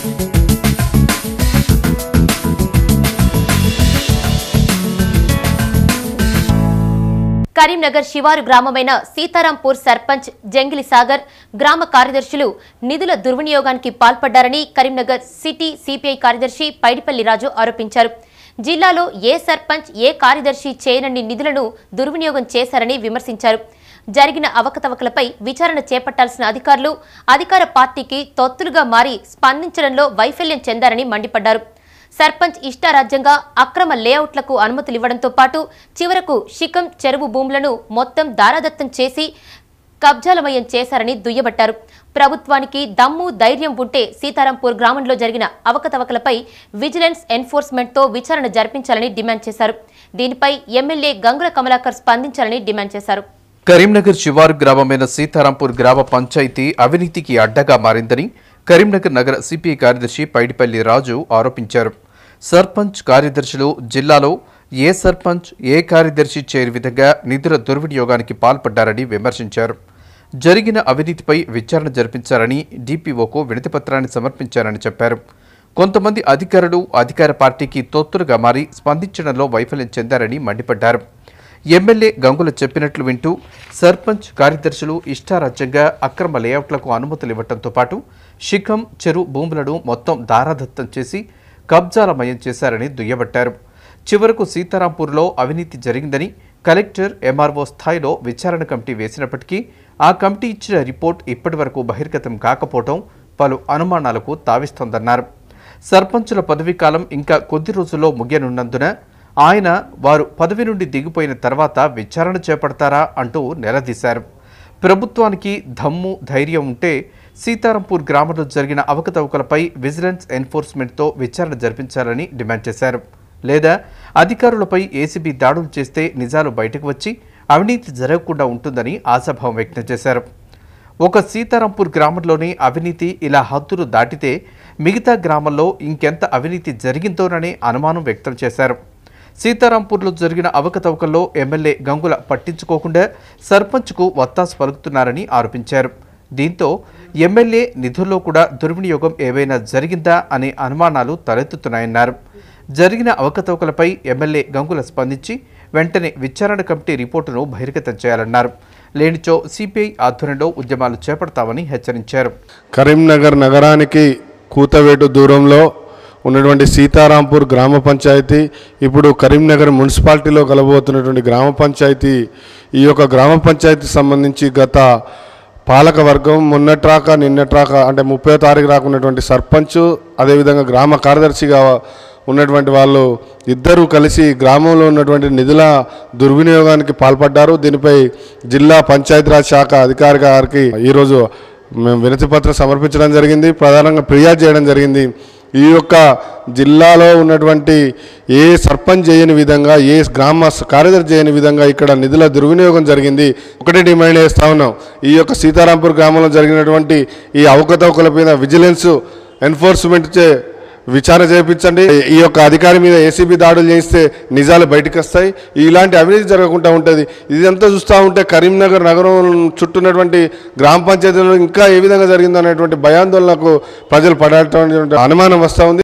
కరీంనగర్ శివారు గ్రామమైన సీతారాంపూర్ సర్పంచ్ జంగిలి సాగర్ గ్రామ కార్యదర్శులు నిధుల దుర్వినియోగానికి పాల్పడ్డారని కరీంనగర్ సిటీ సిపిఐ కార్యదర్శి పైడిపల్లి రాజు ఆరోపించారు. జిల్లాలో ఏ సర్పంచ్ ఏ కార్యదర్శి చేయనన్ని నిధులను దుర్వినియోగం చేశారని విమర్శించారు. జరిగిన అవకతవకలపై విచారణ చేపట్టాల్సిన అధికారులు అధికార పార్టీకి తొత్తులుగా మారి స్పందించడంలో వైఫల్యం చెందారని మండిపడ్డారు. సర్పంచ్ ఇష్టారాజ్యంగా అక్రమ లేఅవుట్లకు అనుమతులివ్వడంతో పాటు చివరకు శిఖం చెరువు భూములను మొత్తం దారాదత్తం చేసి కబ్జాలమయం చేశారని దుయ్యబట్టారు. ప్రభుత్వానికి దమ్ము ధైర్యం ఉంటే సీతారాంపూర్ గ్రామంలో జరిగిన అవకతవకలపై విజిలెన్స్ ఎన్ఫోర్స్మెంట్తో విచారణ జరిపించాలని డిమాండ్ చేశారు. దీనిపై ఎమ్మెల్యే గంగుల కమలాకర్ స్పందించాలని డిమాండ్ చేశారు. కరీంనగర్ శివారు గ్రామమైన సీతారాంపూర్ గ్రామ పంచాయతీ అవినీతికి అడ్డగా మారిందని కరీంనగర్ నగర సిపిఐ కార్యదర్శి పైడిపల్లి రాజు ఆరోపించారు. సర్పంచ్ కార్యదర్శులు జిల్లాలో ఏ సర్పంచ్ ఏ కార్యదర్శి చేయని విధంగా నిధుల దుర్వినియోగానికి పాల్పడ్డారని విమర్శించారు. జరిగిన అవినీతిపై విచారణ జరిపించాలని డిపిఓకు వినతిపత్రాన్ని సమర్పించారని చెప్పారు. కొంతమంది అధికారులు అధికార పార్టీకి తొత్తులుగా మారి స్పందించడంలో వైఫల్యం చెందారని మండిపడ్డారు. ఎమ్మెల్యే గంగుల చెప్పినట్లు వింటూ సర్పంచ్ కార్యదర్శులు ఇష్టారాజ్యంగా అక్రమ లేఅవుట్లకు అనుమతులు ఇవ్వడంతో పాటు శిఖం చెరువు భూములను మొత్తం దారాదత్తం చేసి కబ్జాలమయం చేశారని దుయ్యబట్టారు. చివరకు సీతారాంపూర్లో అవినీతి జరిగిందని కలెక్టర్ ఎంఆర్ఓ స్థాయిలో విచారణ కమిటీ వేసినప్పటికీ ఆ కమిటీ ఇచ్చిన రిపోర్ట్ ఇప్పటి వరకు బహిర్గతం కాకపోవడం పలు అనుమానాలకు తావిస్తోందన్నారు. సర్పంచుల పదవీకాలం ఇంకా కొద్ది రోజుల్లో ముగియనున్నందున ఆయన వారు పదవి నుండి దిగిపోయిన తర్వాత విచారణ చేపడతారా అంటూ నిలదీశారు. ప్రభుత్వానికి దమ్ము ధైర్యం ఉంటే సీతారాంపూర్ గ్రామంలో జరిగిన అవకతవకలపై విజిలెన్స్ ఎన్ఫోర్స్మెంట్తో విచారణ జరిపించాలని డిమాండ్ చేశారు. లేదా అధికారులపై ఏసీబీ దాడులు చేస్తే నిజాలు బయటకు వచ్చి అవినీతి జరగకుండా ఉంటుందని ఆశాభావం వ్యక్తం చేశారు. ఒక సీతారాంపూర్ గ్రామంలోని అవినీతి ఇలా హద్దులు దాటితే మిగతా గ్రామాల్లో ఇంకెంత అవినీతి జరిగిందోననే అనుమానం వ్యక్తం చేశారు. సీతారాంపూర్లో జరిగిన అవకతవకల్లో ఎమ్మెల్యే గంగుల పట్టించుకోకుండా సర్పంచ్కు వత్తాసు పలుకుతున్నారని ఆరోపించారు. దీంతో ఎమ్మెల్యే నిధుల్లో కూడా దుర్వినియోగం ఏవైనా జరిగిందా అనే అనుమానాలు తలెత్తుతున్నాయన్నారు. జరిగిన అవకతవకలపై ఎమ్మెల్యే గంగుల స్పందించి వెంటనే విచారణ కమిటీ రిపోర్టును బహిర్గతం చేయాలన్నారు. లేనిచో సిపిఐ ఆధ్వర్యంలో ఉద్యమాలు చేపడతామని హెచ్చరించారు. కరీంనగర్ నగరానికి కూతవేటు దూరంలో ఉన్నటువంటి సీతారాంపూర్ గ్రామ పంచాయతీ ఇప్పుడు కరీంనగర్ మున్సిపాలిటీలో కలబోతున్నటువంటి గ్రామ పంచాయతీ. ఈ యొక్క గ్రామ పంచాయతీ సంబంధించి గత పాలక వర్గం నిన్నట్రాక అంటే 30వ తారీఖు రాకున్నటువంటి సర్పంచ్ అదేవిధంగా గ్రామ కార్యదర్శిగా ఉన్నటువంటి వాళ్ళు ఇద్దరూ కలిసి గ్రామంలో ఉన్నటువంటి నిధుల దుర్వినియోగానికి పాల్పడ్డారు. దీనిపై జిల్లా పంచాయతీరాజ్ శాఖ అధికారి గారికి ఈరోజు మేము వినతిపత్రం సమర్పించడం జరిగింది. ప్రధానంగా ఫిర్యాదు చేయడం జరిగింది. ఈ యొక్క జిల్లాలో ఉన్నటువంటి ఏ సర్పంచ్ చేయని విధంగా ఏ గ్రామ కార్యదర్శి చేయని విధంగా ఇక్కడ నిధుల దుర్వినియోగం జరిగింది. ఒకటే డిమాండ్ చేస్తూ ఉన్నాం. ఈ యొక్క సీతారాంపూర్ గ్రామంలో జరిగినటువంటి ఈ అవకతవకలపైన విజిలెన్స్ ఎన్ఫోర్స్మెంట్ విచారణ చేయించండి. ఈ యొక్క అధికారి మీద ఏసీబీ దాడులు చేయిస్తే నిజాలు బయటకు వస్తాయి. ఇలాంటి అవినీతి జరగకుండా ఉంటుంది. ఇదంతా చూస్తూ ఉంటే కరీంనగర్ నగరం చుట్టూన్నటువంటి గ్రామ పంచాయతీలో ఇంకా ఏ విధంగా జరిగిందో అనేటువంటి భయాందోళనకు ప్రజలు పడేటువంటి అనుమానం వస్తూ ఉంది.